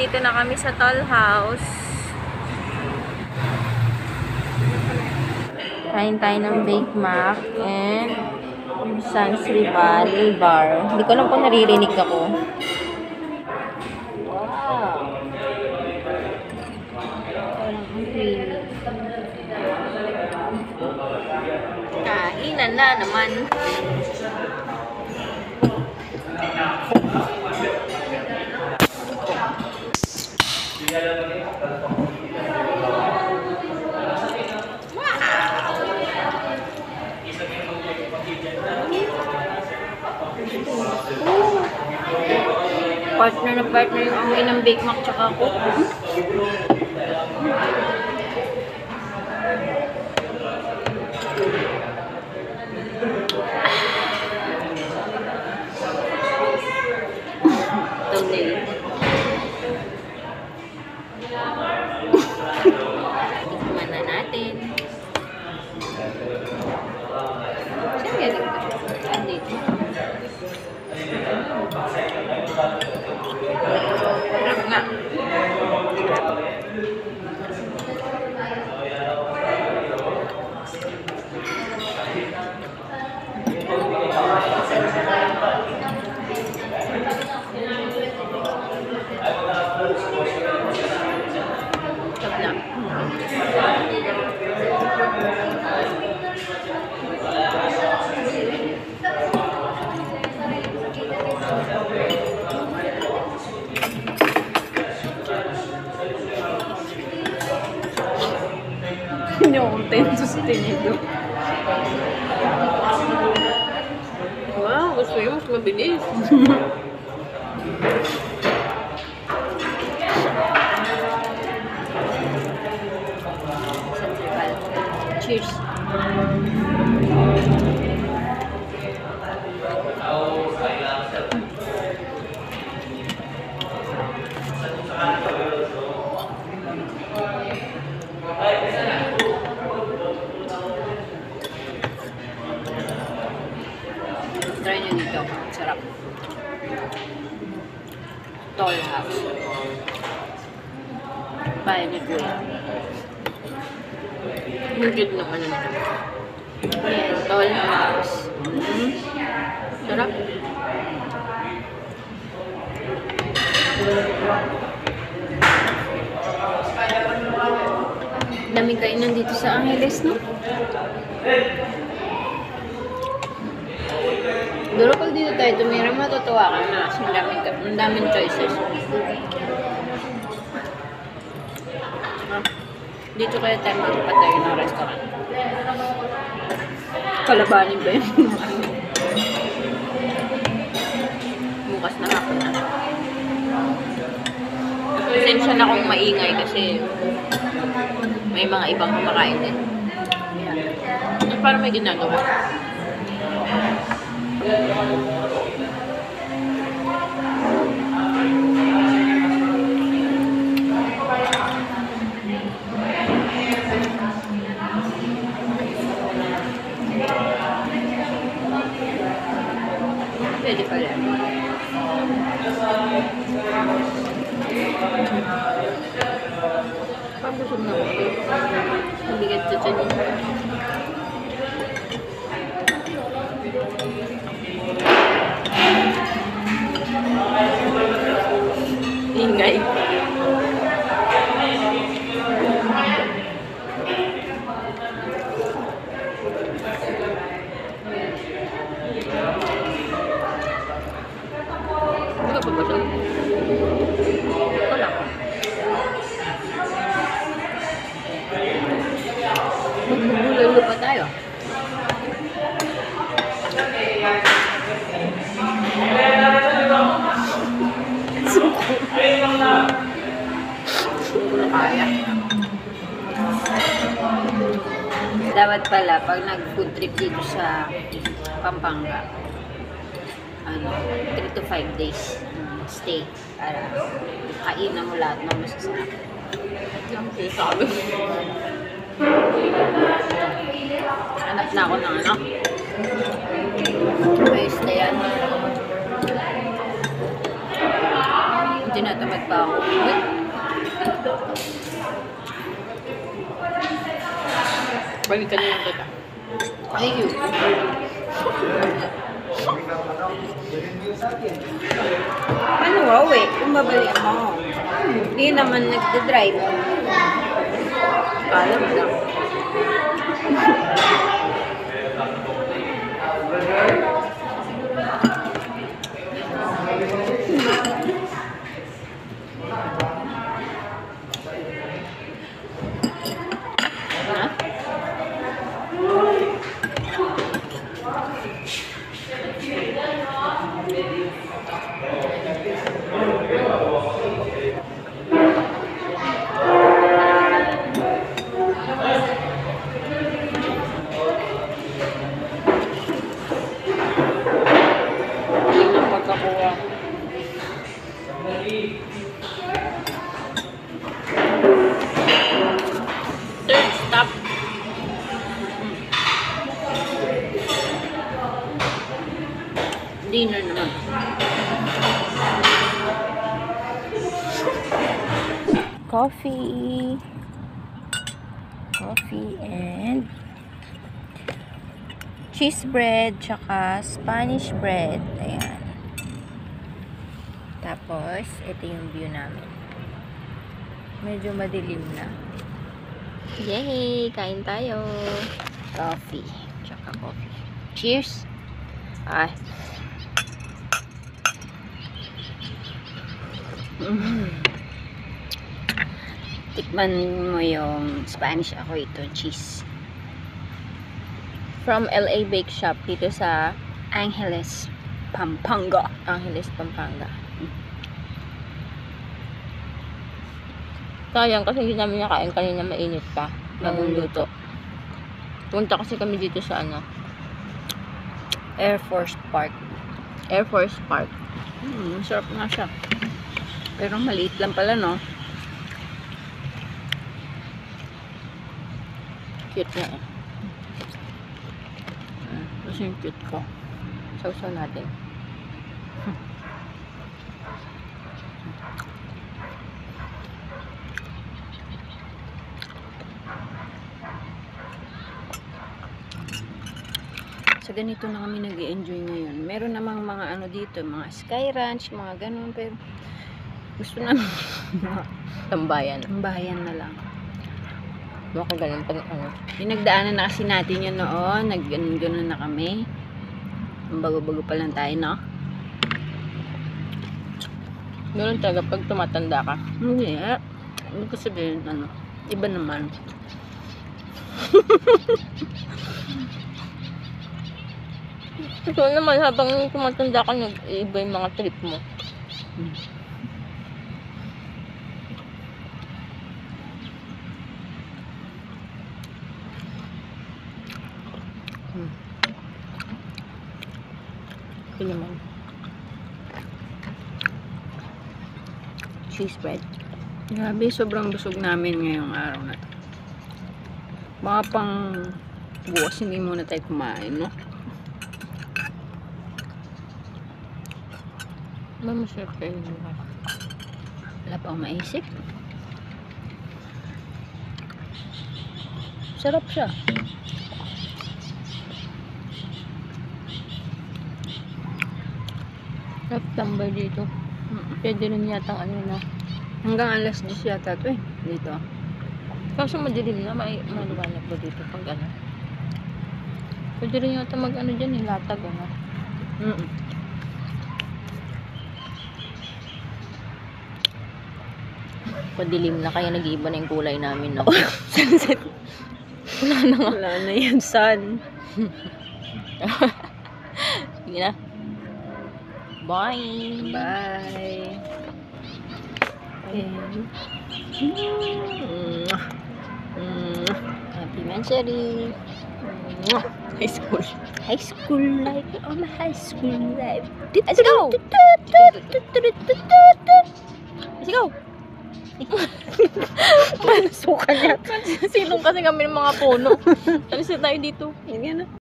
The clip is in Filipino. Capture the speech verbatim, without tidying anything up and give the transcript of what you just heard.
nandito na kami sa Toll House. Kain tayo ng Bake Mac and Sans Rival Bar. Hindi ko alam kung naririnig ako. Wow! Kainan na naman. Partner na partner yung amoy ng Bake Mac tsaka ako. Thumbnail. Tikman na natin. Saan galing ba? Saan dito? Sarap nga. Sarap na. Hindi ako contento sa tinido. Wow, gusto yun. Mas mabilis. Cheers. Try nyo dito. Sarap. Toll House. Bahay ni Kuya. Higit naman naman. Ayan, Toll House. Mm-hmm. Sarap. Daming kainan dito sa Angeles, no? Duro pag dito tayo tumira, matutuwa ka na kasi ang daming, ang daming choices. Ah, dito kaya tayo magpatayo ng restaurant. Kalabanin ba yun? Bukas na hapon na. Pasensya na kung maingay kasi may mga ibang kumakain din. Yeah. Parang may ginagawa. Pwede pala. Pabusog na ako. Mabigat sa tiyan. Ingay. Ano pa ba siya? Wala. Magbubulalo pa tayo. Suko. Suko na kaya. Dapat pala, pag nag-food trip dito sa Pampanga, ano, three to five days um, stay para kainan mo lahat ng masasarap. Ang sabi. Hanap na ako ng ano. Ayos na yan. Tinatamad pa ako. Balikan niyo yung kita. Thank you. Ano wow eh, kung babalik mo. Hindi naman nagdadrive. Alam lang. Third stop. Dinner naman. Coffee. Coffee and cheese bread, tsaka Spanish bread. Ayan. Tapos, ito yung view namin. Medyo madilim na. Yay! Kain tayo. Coffee. Tsaka coffee. Cheers! Ah. Mm. Tikman mo yung Spanish, ako ito, cheese. From L A Bake Shop dito sa Angeles, Pampanga. Angeles, Pampanga. Sayang kasi hindi namin nakain kanina, mainit pa. Bagong luto. Punta kasi kami dito sa ano, Air Force Park. Air Force Park. Hmm, sarap nga siya. Pero maliit lang pala, no? Cute na eh. Ah, kasi yung cute ko. Sausaw natin. Sa ganito na kami nag-i-enjoy ngayon. Meron namang mga ano dito, mga sky ranch, mga ganun, pero gusto namin Tambayan. tambayan na lang. Baka ganun pa ano. Pinagdaanan na kasi natin yun noon, nag-ganun na kami. Bago-bago pa lang tayo, no? Ganun talaga pag tumatanda ka. Hindi, eh. Hindi ko sabihin, ano, iba naman. Ito naman, habang tumatanda ka, nag-iiba yung mga trip mo. Hmm. Hmm. Ito naman. Cheese bread. Grabe, sobrang busog namin ngayong araw na to. Mga pang bukas, hindi muna tayo kumain, no? Mamasarap kayo yun. Wala pa akong maisip. Sarap siya. Sarap tambay dito. Pwede rin yata ano na. Hanggang alas diyes yata ito eh. Dito. Kaso madilim na, may maliwanag ba dito pag ano. Pwede rin yata mag ano dyan, yung latag ano. Mm -mm. Padilim na, kaya nag-iiba na yung kulay namin, no? Sunset. Wala na nga. Wala na yan, sun. Sige na. Bye! Bye. Okay. Mm. Happy Mancheri. High school. High school life. Oh, my high school life. Let's go! Let's go! Suka niya. Silong kasi kami ng mga puno. Alis na tayo dito. Yan na.